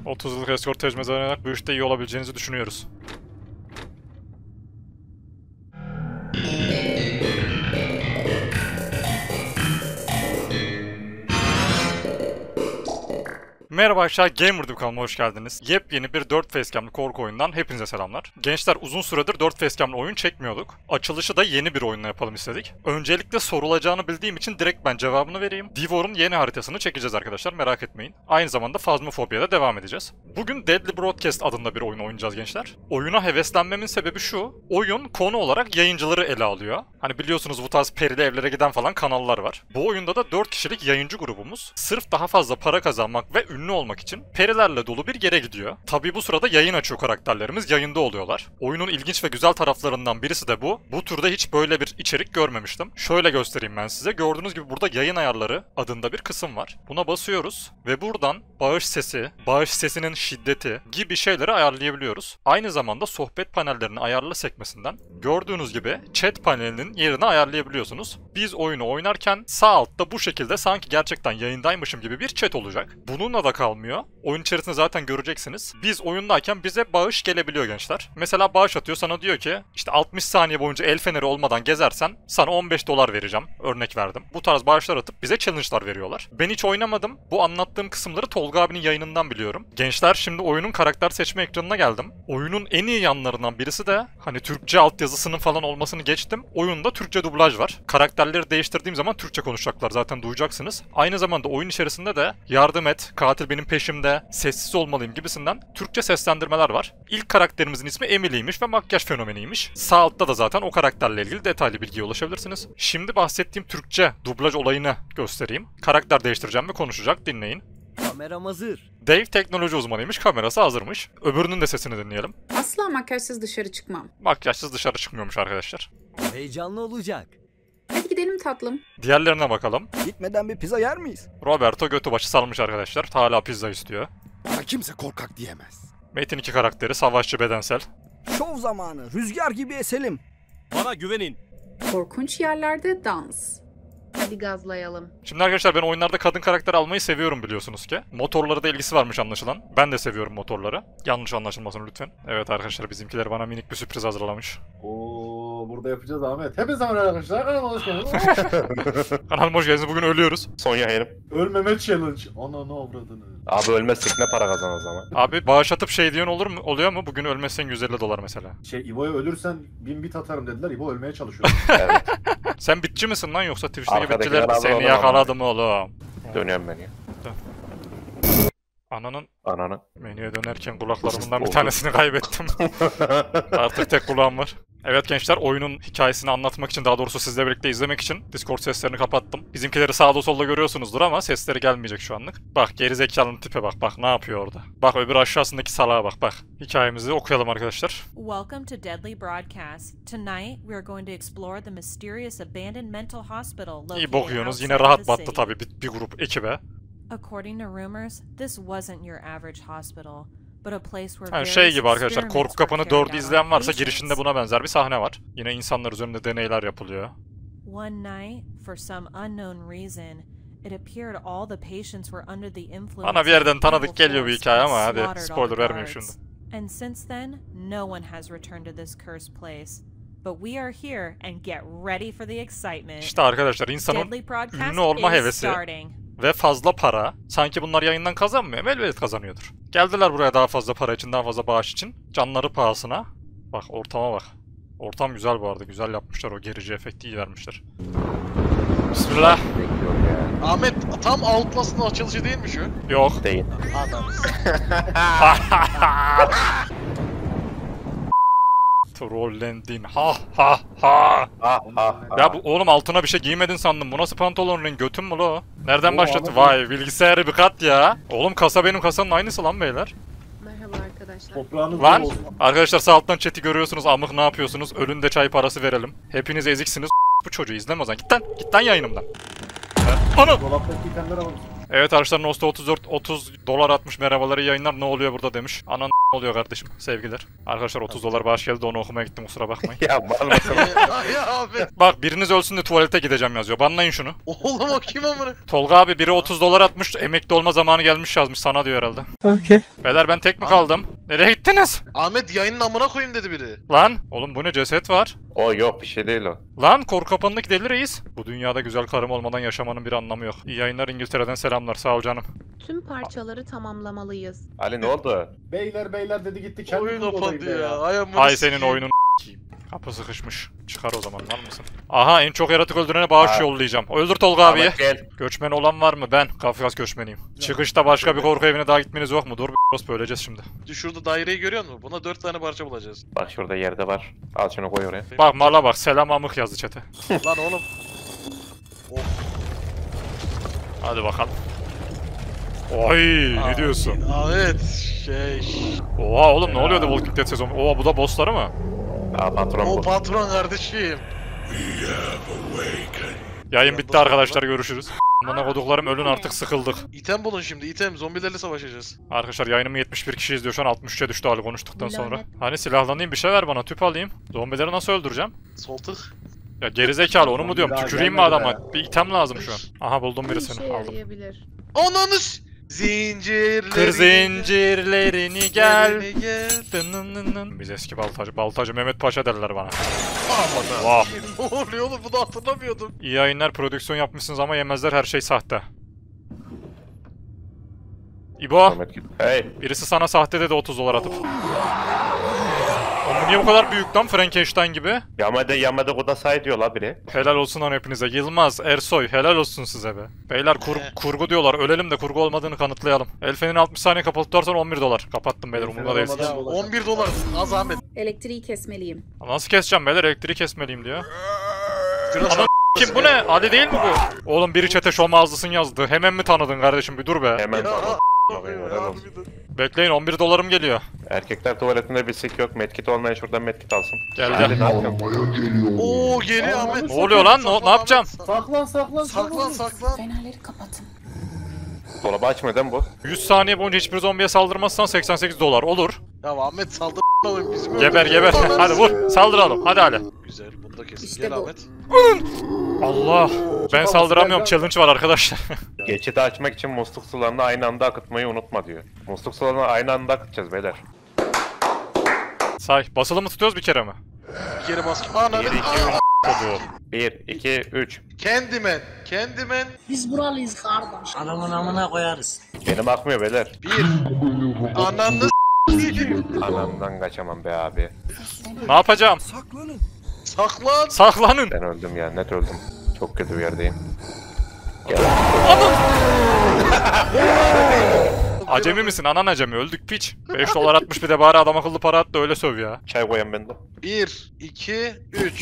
30 yıllık escort tecrübesi oynayarak bu işte iyi olabileceğinizi düşünüyoruz. Merhaba aşağı Gamer'dım kanalıma hoş geldiniz. Yepyeni bir 4 facecam'lı korku oyundan hepinize selamlar. Gençler uzun süredir 4 facecam'lı oyun çekmiyorduk. Açılışı da yeni bir oyunla yapalım istedik. Öncelikle sorulacağını bildiğim için direkt ben cevabını vereyim. Divor'un yeni haritasını çekeceğiz arkadaşlar, merak etmeyin. Aynı zamanda Phasmophobia'da devam edeceğiz. Bugün Deadly Broadcast adında bir oyun oynayacağız gençler. Oyuna heveslenmemin sebebi şu. Oyun konu olarak yayıncıları ele alıyor. Hani biliyorsunuz bu tarz perili evlere giden falan kanallar var. Bu oyunda da 4 kişilik yayıncı grubumuz sırf daha fazla para kazanmak ve ünlü olmak için perilerle dolu bir yere gidiyor. Tabii bu sırada yayın açıyor karakterlerimiz, yayında oluyorlar. Oyunun ilginç ve güzel taraflarından birisi de bu. Bu türde hiç böyle bir içerik görmemiştim. Şöyle göstereyim ben size. Gördüğünüz gibi burada yayın ayarları adında bir kısım var. Buna basıyoruz ve buradan bağış sesi, bağış sesinin şiddeti gibi şeyleri ayarlayabiliyoruz. Aynı zamanda sohbet panellerini ayarla sekmesinden gördüğünüz gibi chat panelinin yerini ayarlayabiliyorsunuz. Biz oyunu oynarken sağ altta bu şekilde sanki gerçekten yayındaymışım gibi bir chat olacak. Bununla da kalmıyor. Oyun içerisinde zaten göreceksiniz. Biz oyundayken bize bağış gelebiliyor gençler. Mesela bağış atıyor, sana diyor ki işte 60 saniye boyunca el feneri olmadan gezersen sana 15 dolar vereceğim. Örnek verdim. Bu tarz bağışlar atıp bize challenge'lar veriyorlar. Ben hiç oynamadım. Bu anlattığım kısımları Tolga abinin yayınından biliyorum. Gençler şimdi oyunun karakter seçme ekranına geldim. Oyunun en iyi yanlarından birisi de hani Türkçe altyazısının falan olmasını geçtim. Oyunda Türkçe dublaj var. Karakterleri değiştirdiğim zaman Türkçe konuşacaklar, zaten duyacaksınız. Aynı zamanda oyun içerisinde de yardım et, katil benim peşimde, sessiz olmalıyım gibisinden Türkçe seslendirmeler var. İlk karakterimizin ismi Emily'ymiş ve makyaj fenomeniymiş. Sağ altta da zaten o karakterle ilgili detaylı bilgiye ulaşabilirsiniz. Şimdi bahsettiğim Türkçe dublaj olayını göstereyim. Karakter değiştireceğim ve konuşacak, dinleyin. Kameram hazır. Dave teknoloji uzmanıymış, kamerası hazırmış. Öbürünün de sesini dinleyelim. Asla makyajsız dışarı çıkmam. Makyajsız dışarı çıkmıyormuş arkadaşlar. Heyecanlı olacak. Hadi gidelim tatlım. Diğerlerine bakalım. Gitmeden bir pizza yer miyiz? Roberto götü başı salmış arkadaşlar. Hala pizza istiyor. Bana kimse korkak diyemez. Metin 2 karakteri savaşçı bedensel. Şov zamanı. Rüzgar gibi eselim. Bana güvenin. Korkunç yerlerde dans. Hadi gazlayalım. Şimdi arkadaşlar ben oyunlarda kadın karakter almayı seviyorum biliyorsunuz ki. Motorlara da ilgisi varmış anlaşılan. Ben de seviyorum motorları. Yanlış anlaşılmasın lütfen. Evet arkadaşlar bizimkiler bana minik bir sürpriz hazırlamış. Oo, burada yapacağız Ahmet. Hepinize merhaba arkadaşlar. Kanalıma hoş geldiniz. Kanalıma hoş geldiniz. Bugün ölüyoruz. Son yayınım. Ölmeme challenge. Ananı avradını. Abi ölmezsek ne para kazan o zaman? Abi bağış atıp şey diyorsun olur mu? Oluyor mu? Bugün ölmezsen 150 dolar mesela. İbo'ya ölürsen 1000 bit atarım dediler. İbo ölmeye çalışıyor. Evet. Sen bitçi misin lan yoksa Twitch'teki Arkadakiler bitçiler abi seni oğlum yakaladı mı oğlum? Dönüyorum ben ya. Ananın menüye dönerken kulaklarımdan bir Oldu. tanesini kaybettim. Artık tek kulağım var. Evet gençler, oyunun hikayesini anlatmak için, daha doğrusu sizle birlikte izlemek için Discord seslerini kapattım. Bizimkileri sağda solda görüyorsunuzdur ama sesleri gelmeyecek şu anlık. Bak gerizekalının tipe bak ne yapıyor orada. Bak öbür aşağısındaki salağa bak. Hikayemizi okuyalım arkadaşlar. Welcome to Deadly Broadcast. Tonight we are going to explore the mysterious abandoned mental hospital located İyi bokuyorsunuz, yine outside rahat the battı city. tabii bir grup ekibe. According to rumors, this wasn't your average hospital, but a place where Yani various şey gibi arkadaşlar, experiments Korku were Kapı'nı carried 4'ü out izleyen on varsa patients. girişinde buna benzer bir sahne var. Yine insanlar üzerinde deneyler yapılıyor. One night, for some unknown reason, it appeared all the patients were under the influence Bana bir yerden of tanıdık evil geliyor bu force hikaye and ama hadi slaughtered all spoiler the vermeyeyim guards. şimdi. And since then, no one has returned to this cursed place. But we are here and get ready for the excitement. İşte arkadaşlar insanın Deadly Broadcast ünlü olma is hevesi starting. ve fazla para. Sanki bunlar yayından kazanmıyor mu? Elbette kazanıyordur. Geldiler buraya daha fazla para için, daha fazla bağış için. Canları pahasına. Bak ortama bak. Ortam güzel bu arada. Güzel yapmışlar, o gerici efekti iyi vermişler. Bismillah. Bekliyorum ya. Ahmet tam Outlast'ın açılışı değil mi şu? Yok. Değil. Adam. Trollendin. Ha ha ha. Ha ha. Ya bu oğlum altına bir şey giymedin sandım. Bu nasıl pantolonun, götün mü lo? Nereden Oo, başlattı? Ahmet Vay bilgisayarı bir kat ya. Oğlum kasa benim kasanın aynısı lan beyler. Merhaba arkadaşlar. Toprağınız Lan bol olsun. arkadaşlar sağ alttan chat'i görüyorsunuz. Amık ne yapıyorsunuz? Ölünde çay parası verelim. Hepiniz eziksiniz. Bu çocuğu izleme o zaman. Git lan yayınımdan. Ana! Dolaptaki itemlere bak. Evet arkadaşlar Nosta 34 30 dolar atmış, merhabaları yayınlar, ne oluyor burada demiş. Anan oluyor kardeşim. Sevgiler. Arkadaşlar 30 dolar bağış geldi, onu okumaya gittim, kusura bakmayın. Ya mal mısın? Ya abi. Bak biriniz ölsün de tuvalete gideceğim yazıyor. Banlayın şunu. Oğlum o kim amına? Tolga abi biri 30 dolar atmış, emekli olma zamanı gelmiş yazmış, sana diyor herhalde. Okey. Beyler ben tek mi kaldım? Nereye gittiniz? Ahmet yayının amına koyayım dedi biri. Lan oğlum bu ne, ceset var. O yok, bir şey değil o. Lan korku kapanındaki deli reis. Bu dünyada güzel karım olmadan yaşamanın bir anlamı yok. İyi yayınlar, İngiltere'den selamlar, sağ ol canım. Tüm parçaları tamamlamalıyız. Ali ne oldu? Beyler dedi gitti kendi Oyun kurdu kapandı odayı ya. Ay amına Ay senin sikeyim. oyunun k***yim. Kapı sıkışmış. Çıkar o zaman, var mısın? Aha, en çok yaratık öldürene bağış Ha. yollayacağım. Öldür Tolga abiyi. Ahmet gel. Göçmen olan var mı? Ben Kafkas göçmeniyim. Çıkışta başka bir korku evine daha gitmeniz yok mu? Dur bir öleceğiz şimdi. Şurada daireyi görüyor musun? Buna 4 tane parça bulacağız. Bak şurada yerde var. Al şunu koy oraya. Bak mala bak, selam amık yazdı chat'e. Lan oğlum. Hadi bakalım. Oy, ne diyorsun? Ahmet Oha oğlum, ne oluyor The Walking Dead sezonu? Oha, bu da bossları mı? Aa patron O bu. patron kardeşim. Yayın bitti arkadaşlar, görüşürüz. Bana koduklarım ölün artık, sıkıldık. İtem bulun şimdi, item. Zombilerle savaşacağız. Arkadaşlar yayınımı 71 kişi izliyor şu an, 63'e düştü hali konuştuktan sonra. Lanet. Hani silahlanayım, bir şey ver bana, tüp alayım. Zombileri nasıl öldüreceğim? Sol tık. Ya gerizekalı, onu mu diyorum? Daha Tüküreyim mi gelmedi adama? Bir item lazım şu an. Aha buldum Bir birisini, işe aldım. yarayabilir. Ananız! Zincirlerini Kır zincirlerini gel. gel. Dınınının. Biz eski baltacı Mehmet Paşa derler bana. Aman Wow. Ne oluyor oğlum, bunu hatırlamıyordum. İyi yayınlar, prodüksiyon yapmışsınız ama yemezler, her şey sahte. İbo, Ahmet git. Hey. birisi sana sahte dedi 30 dolar atıp. Oğlum bu niye bu kadar büyük lan, Frankenstein gibi? Yamada kuda say diyor la biri. Helal olsun lan hepinize. Yılmaz, Ersoy, helal olsun size be. Beyler kurgu diyorlar, ölelim de kurgu olmadığını kanıtlayalım. Elfenin 60 saniye kapalı tutarsan 11 dolar. Kapattım beyler, umurumda değil. Ya 11 dolar az Ahmet. Elektriği kesmeliyim. Nasıl keseceğim beyler, elektriği kesmeliyim diyor. Şuna Ana kim bu ne? Ali değil mi bu? Oğlum biri çete şom ağzlısın yazdı. Hemen mi tanıdın kardeşim, bir dur be. Hemen Ya, tamam. ya, Bekleyin, 11 dolarım geliyor. Erkekler tuvaletinde bir sik yok. Medkit olmayan şuradan medkit alsın. Gel Ali gel. ne yapıyorsun? Oo geliyor Ahmet. Ne oluyor lan? Ne yapacağım? Saklan. Saklan. Fenerleri kapatın. Dolabı açmıyor değil mi bu? 100 saniye boyunca hiçbir zombiye saldırmazsan 88 dolar. Olur. Ya Ahmet saldır oğlum bizim. Geber geber. Hadi vur. Saldıralım. Hadi Ali. Güzel, bunu da kesin. İşte Gel bu. Ahmet. Allah. Ben saldıramıyorum. Challenge var arkadaşlar. Geçidi açmak için musluk sularını aynı anda akıtmayı unutma diyor. Musluk sularını aynı anda akıtacağız beyler. Say. Basılı mı tutuyoruz, bir kere mi? Bir kere bas. Ananı. 1, 2, Aa! 1, 2, 3. Kendimen. Biz buralıyız kardeş. Adamın amına koyarız. Benim akmıyor beyler. Bir. Ananı Anamdan kaçamam be abi. Ne yapacağım? Saklanın. saklan. Saklanın. Ben öldüm ya, net öldüm. Çok kötü bir yerdeyim. Gel. Acemi misin? Anan acemi. Öldük piç. 5 dolar atmış, bir de bari adam akıllı para at da öyle söv ya. Çay koyan bende. 1, 2, 3.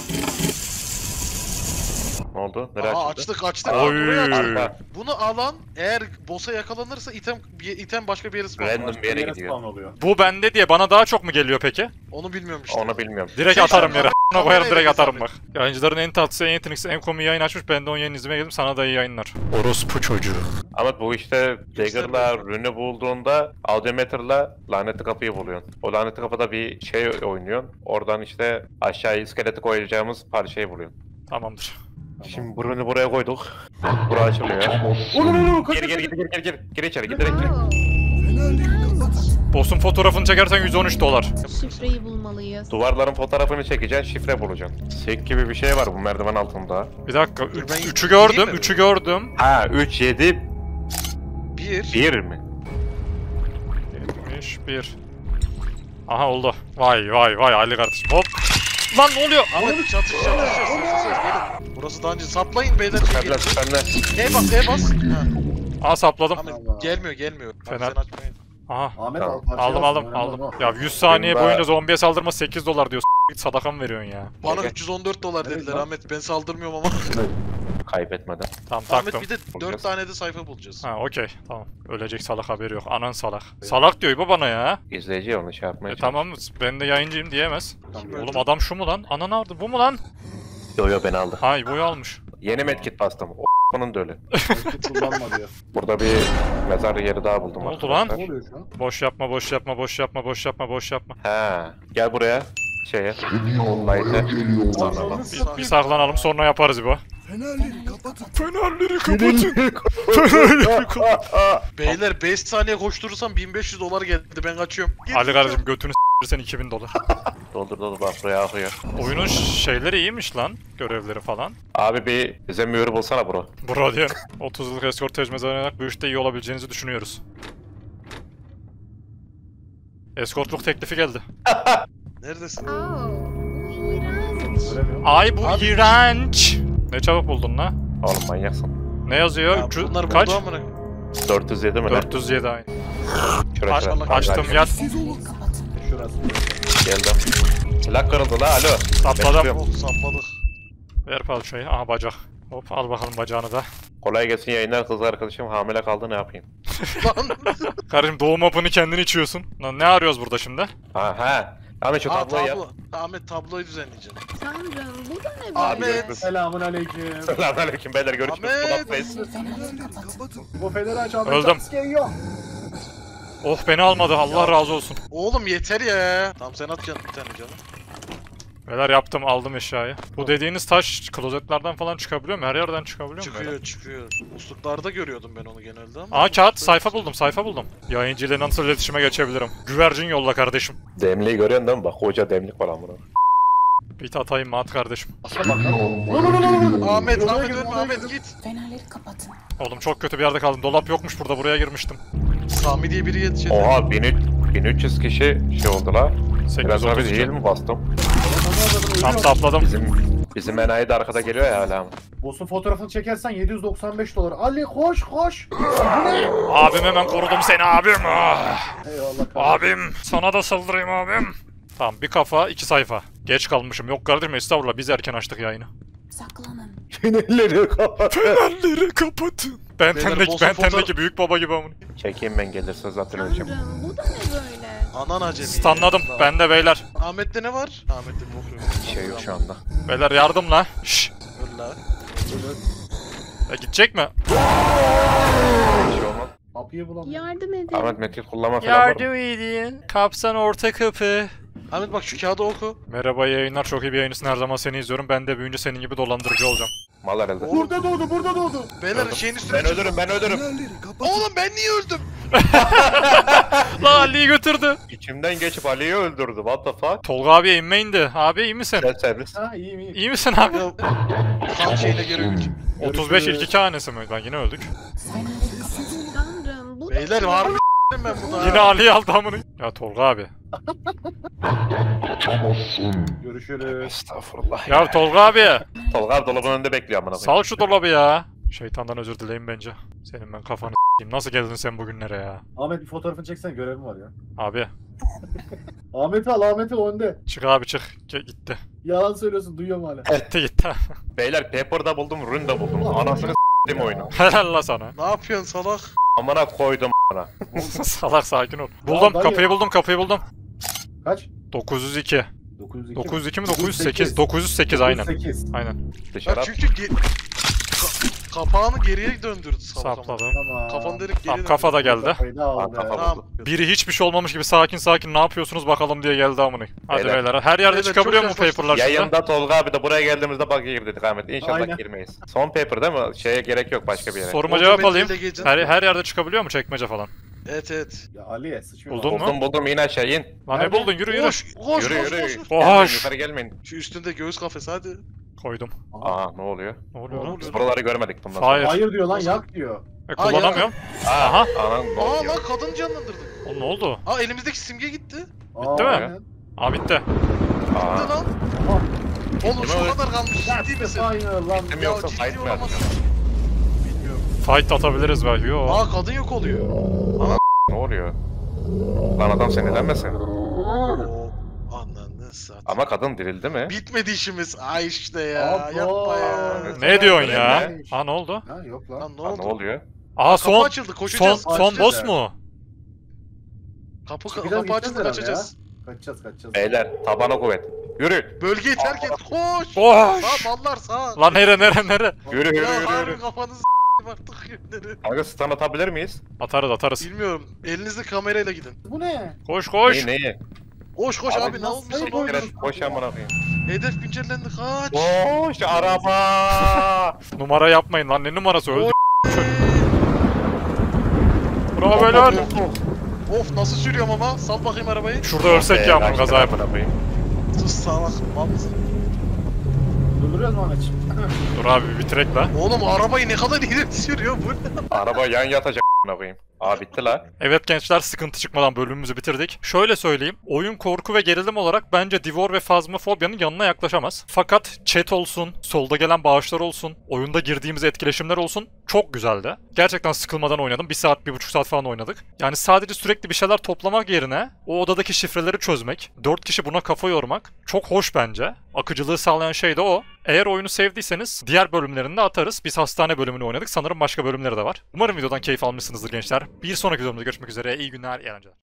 Ne oldu? Nereye Aha açıldı? açtık. Oy. Buraya açtık. Arka. Bunu alan eğer boss'a yakalanırsa item başka bir yere spawn. Random bir yere gidiyor. Spawn oluyor. Bu bende diye bana daha çok mu geliyor peki? Onu bilmiyorum işte. Onu bilmiyorum. Direkt Şey, atarım yere. Ona koyarım, direkt kamerayla atarım hesap bak. Yayıncıların en tatlısı, en yeteneklisi, en komik yayın açmış. Ben de onun yayını izlemeye geldim. Sana da iyi yayınlar. Orospu çocuğu. Ama bu işte Dagger'la Rune'ü bulduğunda Audiometer'la lanetli kapıyı buluyorsun. O lanetli kapıda bir şey oynuyorsun. Oradan işte aşağıya iskeleti koyacağımız parçayı buluyorsun. Tamamdır. Şimdi bu Rune'ü buraya koyduk. Bura açılıyor. Gir içeri gir direkt gir. Fenerleri kapatın. Boss'un fotoğrafını çekersen 113 dolar. Şifreyi bulmalıyız. Duvarların fotoğrafını çekeceksin, şifre bulacaksın. Sek gibi bir şey var bu merdiven altında. Bir dakika. Dur, ben 3'ü gördüm. gireyim mi? 3'ü gördüm. Ha 3, 7, 1. 1 mi? 71. Aha oldu. Vay vay vay Ali kardeşim. Hop. Lan ne oluyor? Ahmet çatışacağız. Gelin. Burası daha önce saplayın beyler. Süperler süperler. E bas. Ha. Aa sapladım. Ahmet gelmiyor. Fener. Sen açmayın. Aha. Ahmet Tamam. Aldım. Ya 100 saniye Benim boyunca zombiye saldırma 8 dolar diyor. Git sadaka mı veriyorsun ya? Bana Gel. 314 dolar Evet, dediler bak. Ahmet. Ben saldırmıyorum ama. Kaybetmeden. Tamam Ahmet taktım. bir de 4 Bulacağız. tane de sayfa bulacağız. Ha okey. Tamam. Ölecek salak, haberi yok. Anan salak. Salak diyor bu bana ya. İzleyici onu şey yapmaya Tamam ben de yayıncıyım diyemez. Kim Oğlum öldü? adam şu mu lan? Ana nerede? Bu mu lan? Yo ben aldım. Ha İbo'yu almış. Yeni medkit bastım. O Bunun da ölü. Belki kullanma diyor. Burada bir mezar yeri daha buldum. Ne oldu lan? Ne oluyor şu an? Boş yapma, boş yapma, boş yapma, boş yapma, boş yapma. He. Gel buraya. Şeye. Light'e. Anladım. Bir saklanalım sonra yaparız bu. Fenerleri kapatın. Fenerleri kapatın. Fenerleri kapatın. Beyler 5 saniye koşturursam $1500 geldi ben kaçıyorum. Git. Ali kardeşim götünü s**irsen $2000. Doldur bak buraya akıyor. Oyunun şeyleri iyiymiş lan. Görevleri falan. Abi bize mühür bulsana bro. Bro diyen 30 yıllık eskort tecrübesi oynayarak bu işte iyi olabileceğinizi düşünüyoruz. Eskortluk teklifi geldi. Neredesin? Göremiyorum. Ay bu Abi- iğrenç. Ne çabuk buldun la? Oğlum manyaksın. Ne yazıyor? Ya 300 bunlar kaç? buldu amına. 407 mi ne? 407 aynı. Şuraya Aç- şuraya. açtım yat. Siz olun. Şurası. Geldim. Silah kırıldı la alo. Sapladım. Bekliyorum. Oh sapladık. Ver palçayı. Aha bacak. Hop al bakalım bacağını da. Kolay gelsin yayınlar, kız arkadaşım hamile kaldı, ne yapayım? Lan. Kardeşim doğum hapını kendin içiyorsun. Lan ne arıyoruz burada şimdi? Ha. Ahmet şu Aa, tabloyu yap. Ahmet tabloyu düzenleyeceğim. Tanrım bu da ne böyle? Ahmet. Selamun aleyküm. Selamünaleyküm beyler, görüşürüz. Ahmet. Kulak face. Fenerleri kapatın. Bu federi aç abi. Öldüm. Yok. Oh beni almadı. Allah razı olsun. Oğlum yeter ya. Tamam sen at canım bir tane canım. Beyler yaptım aldım eşyayı. Bu dediğiniz taş klozetlerden falan çıkabiliyor mu? Her yerden çıkabiliyor mu? böyle? Çıkıyor. Musluklarda görüyordum ben onu genelde ama. Aa kağıt sayfa buldum sayfa buldum. Yayıncıyla nasıl iletişime geçebilirim? Güvercin yolla kardeşim. Demliği görüyorsun değil mi? Bak koca demlik var amına. Bir atayım mı at kardeşim? Bak lan. Ahmet Oraya Ahmet gidin, ölme oraya Ahmet gidin. git. Fenerleri kapatın. Oğlum çok kötü bir yerde kaldım. Dolap yokmuş burada buraya girmiştim. Sami diye biri yetişedi. Oha 1300 kişi şey oldu la. Biraz abi 832. değil mi bastım? Tam sapladım. Bizim enayi de arkada geliyor ya hala. Boss'un fotoğrafını çekersen $795. Ali koş koş. Abim hemen korudum seni abim. Ah. Eyvallah kardeşim. Abim sana da saldırayım abim. Tamam bir kafa 2 sayfa. Geç kalmışım. Yok kardeşim estağfurullah biz erken açtık yayını. Saklanın. Fenerleri kapat. Fenerleri kapatın. Benten'deki fotoğraf- büyük baba gibi amına. Çekeyim ben, gelirse zaten öleceğim. Tanrım bu da ne böyle? Anan acemi. Stanladım. Ben de beyler. Ahmet'te ne var? Ahmet'te bir bakıyorum. Bir şey yok şu anda. Beyler yardım la. Şşş. Öl la. Gidecek mi? Bir şey olmaz. Kapıyı bulamıyorum. Yardım edin. Ahmet metil kullanma falan var mı? Yardım edin. Kapsan orta kapı. Ahmet bak şu kağıdı oku. Merhaba yayınlar. Çok iyi bir yayıncısın. Her zaman seni izliyorum. Ben de büyüyünce senin gibi dolandırıcı olacağım. Mal herhalde. Burada doğdu, burada doğdu. Beyler şeyin üstüne Ben ölürüm, ben ölürüm. Fenerleri kapatın. Oğlum ben niye öldüm? La Ali'yi götürdü. İçimden geçip Ali'yi öldürdü. What the fuck? Tolga abiye inme indi. Abi iyi misin? Self servis. Ha iyiyim iyiyim. İyi misin abi? Ya, kan şeyine geri öldüm. 35 ilk 2 hanesi mi? Lan yine öldük. Tanrım bu da Beyler var mı ben buna? Yine Ali'yi aldı amını. Ya Tolga abi. Görüşürüz. Estağfurullah. Ya Tolga abi. Tolga abi dolabın önünde bekliyor amına koyayım. Sal şu dolabı ya. Şeytandan özür dileyim bence. Senin ben kafanı s**eyim. Nasıl geldin sen bugünlere ya? Ahmet bir fotoğrafını çeksen görevim var ya. Abi Ahmet'i al, Ahmet'i al önde. çık abi çık. Gitti. Yalan söylüyorsun, duyuyorum hala. Gitti. Beyler Paper'da buldum, Rune'da buldum. Anasını s**tim oyunu. Helal la sana. Ne yapıyorsun salak? Amına koydum amına. Salak sakin ol. Buldum dayı. kapıyı buldum. Kaç? 902. 902 902 mi 908? 908 aynen. 8. Aynen. Dışarı Ya at. çünkü kapağını geriye döndürdü salak ama. Sapladım. Tamam. Kafanı direkt geri Tamam kafa da geldi. Kafayı da aldı. Kafa Tamam. buldum. Biri hiçbir şey olmamış gibi sakin ne yapıyorsunuz bakalım diye geldi amına. Hadi Beyler. beyler. Her yerde Beyler, çıkabiliyor çok mu paperlar şimdi? Yayında Tolga abi de buraya geldiğimizde bug'a girdik Ahmet. İnşallah Aynen. girmeyiz. Son paper değil mi? Şeye gerek yok başka bir yere. Soruma Orada cevap alayım. metreyle gezin. Her yerde çıkabiliyor mu çekmece falan? Evet. Ya Ali'ye sıçmıyor. Buldun mu? Buldum in aşağı in. Lan ne Nerede? buldun yürü yürü. Koş koş Yürü koş yürü. koş. Gelmeyin, Koş. yukarı gelmeyin. Şu üstünde göğüs kafesi hadi. Koydum. Aa ne oluyor? Ne oluyor lan? Biz buraları görmedik bundan Hayır. Hayır diyor lan, yak diyor. Kullanamıyorum. sonra. Aha. Anam ne Aa oluyor? lan kadın canlandırdı. O ne oldu? Aa elimizdeki simge gitti. Bitti mi? aynen. Aa bitti. Gitti Aa. lan. Aha. Oğlum şu Değil mi? kadar kalmış That's ciddi the misin? final lan. Değil mi Ya yoksa ciddi fight mi olamazsın. yapacağız? Bilmiyorum. Fight atabiliriz belki. Yo. Aa kadın yok oluyor. Ne oluyor? Lan adam sinirlenmesin. Oo. Ananı satayım. Ama kadın dirildi mi? Bitmedi işimiz. Ay işte ya. Abo. Yapma ya. Ne diyorsun Öyle ya? mi? Ha ne oldu? Ha yok lan. Lan ne Aa, oldu? ne oluyor? Aa Kapı son açıldı koşacağız. son Açacağız boss ya. mu? Kapı Biraz kapı gideceğiz açıldı herhalde kaçacağız. Kaçacağız. Beyler tabana kuvvet. Yürü. Bölgeyi terk et. Koş. Koş! Sağ mallar sağ. Lan nere? Yürü yürü Ya yürü. harbi yürü. kafanızı artık günleri. Kanka stun atabilir miyiz? Atarız. Bilmiyorum. Elinizde kamerayla gidin. Bu ne? Koş. Neyi? Koş abi ne nasıl olmuşsa ne sayı olmuş. Evet, koş amına koyayım. Hedef güncellendi kaç. Koş araba. Numara yapmayın lan, ne numarası, öldü. Bravo lan. Of nasıl sürüyorum ama. Sal bakayım arabayı. Şurada ölsek ya bunun kaza yapın. amına koyayım. Sus salak. Mal mısın? Öldürüyoruz mu Ahmetciğim? Dur abi bir bitirek la. Oğlum arabayı ne kadar iyi sürüyor bu ne? Araba yan yatacak amına koyayım. Aa bitti la. Evet gençler, sıkıntı çıkmadan bölümümüzü bitirdik. Şöyle söyleyeyim, oyun korku ve gerilim olarak bence Divor ve Phasmophobia'nın yanına yaklaşamaz. Fakat chat olsun, solda gelen bağışlar olsun, oyunda girdiğimiz etkileşimler olsun çok güzeldi. Gerçekten sıkılmadan oynadım. 1 saat, 1,5 saat falan oynadık. Yani sadece sürekli bir şeyler toplamak yerine o odadaki şifreleri çözmek, 4 kişi buna kafa yormak çok hoş bence. Akıcılığı sağlayan şey de o. Eğer oyunu sevdiyseniz diğer bölümlerini de atarız. Biz hastane bölümünü oynadık. Sanırım başka bölümleri de var. Umarım videodan keyif almışsınızdır gençler. Bir sonraki videomda görüşmek üzere. İyi günler, iyi eğlenceler.